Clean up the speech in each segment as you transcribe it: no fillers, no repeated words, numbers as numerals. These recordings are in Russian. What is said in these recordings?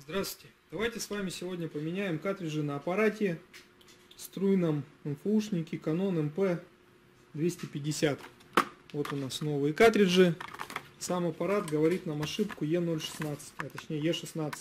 Здравствуйте! Давайте с вами сегодня поменяем картриджи на аппарате струйном МФУшнике Canon MP250. Вот у нас новые картриджи. Сам аппарат говорит нам ошибку E016, а точнее E16.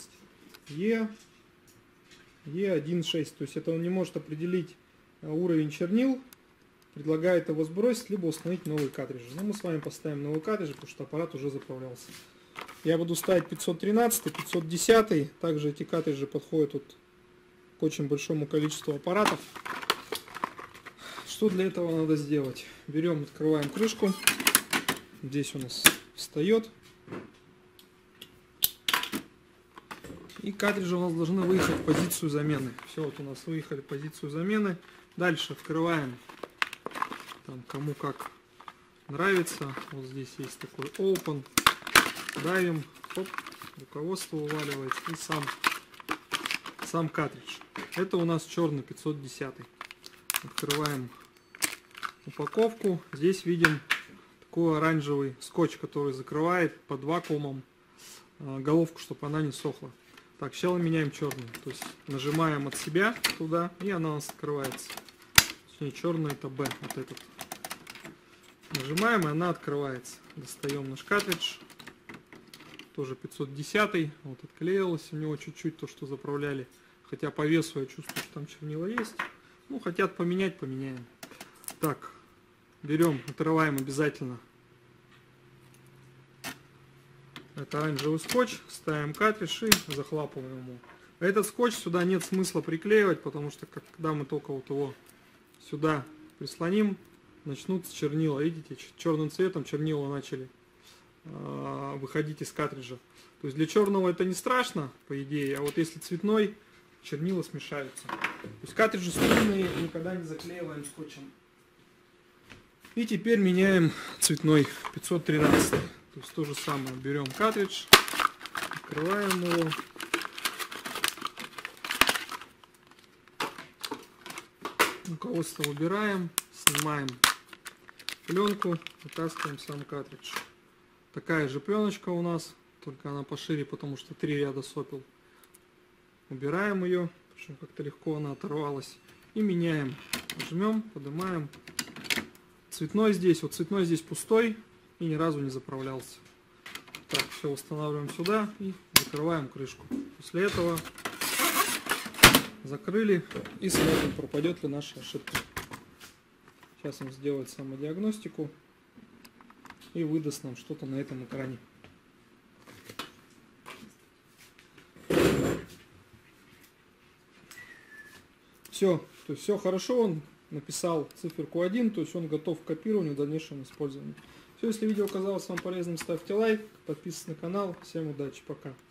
E1.6. То есть это он не может определить уровень чернил. Предлагает его сбросить, либо установить новые картриджи. Но мы с вами поставим новый картридж, потому что аппарат уже заправлялся. Я буду ставить 513, 510. Также эти картриджи подходят вот к очень большому количеству аппаратов. Что для этого надо сделать? Берем, открываем крышку. Здесь у нас встает. И картриджи у нас должны выехать в позицию замены. Все, вот у нас выехали в позицию замены. Дальше открываем, там кому как нравится. Вот здесь есть такой open. Давим, хоп, руководство вываливается и сам картридж. Это у нас черный 510. Открываем упаковку. Здесь видим такой оранжевый скотч, который закрывает под вакуумом головку, чтобы она не сохла. Так, сначала меняем черный. То есть нажимаем от себя туда, и она у нас открывается. Точнее, черный это B, вот этот. Нажимаем, и она открывается. Достаем наш картридж. Тоже 510, вот отклеилось у него чуть-чуть то, что заправляли. Хотя по весу я чувствую, что там чернила есть. Ну, хотят поменять, поменяем. Так, берем, отрываем обязательно. Это оранжевый скотч, ставим картридж и захлапываем его. Этот скотч сюда нет смысла приклеивать, потому что когда мы только вот его сюда прислоним, начнутся чернила. Видите, черным цветом чернила начали выходить из картриджа. То есть для черного это не страшно, по идее, а вот если цветной, чернила смешаются. То есть картриджи струйные никогда не заклеиваем скотчем. И теперь меняем цветной 513. То есть то же самое. Берем картридж, открываем его. Руководство убираем, снимаем пленку, вытаскиваем сам картридж. Такая же пленочка у нас, только она пошире, потому что 3 ряда сопел. Убираем ее, причем как-то легко она оторвалась. И меняем. Жмем, поднимаем. Цветной здесь, вот цветной здесь пустой и ни разу не заправлялся. Так, все устанавливаем сюда и закрываем крышку. После этого закрыли и смотрим, пропадет ли наша ошибка. Сейчас он сделает самодиагностику и выдаст нам что-то на этом экране. Все, то есть все хорошо, он написал циферку 1, то есть он готов к копированию в дальнейшем использованию. Все, если видео оказалось вам полезным, ставьте лайк, подписывайтесь на канал. Всем удачи, пока.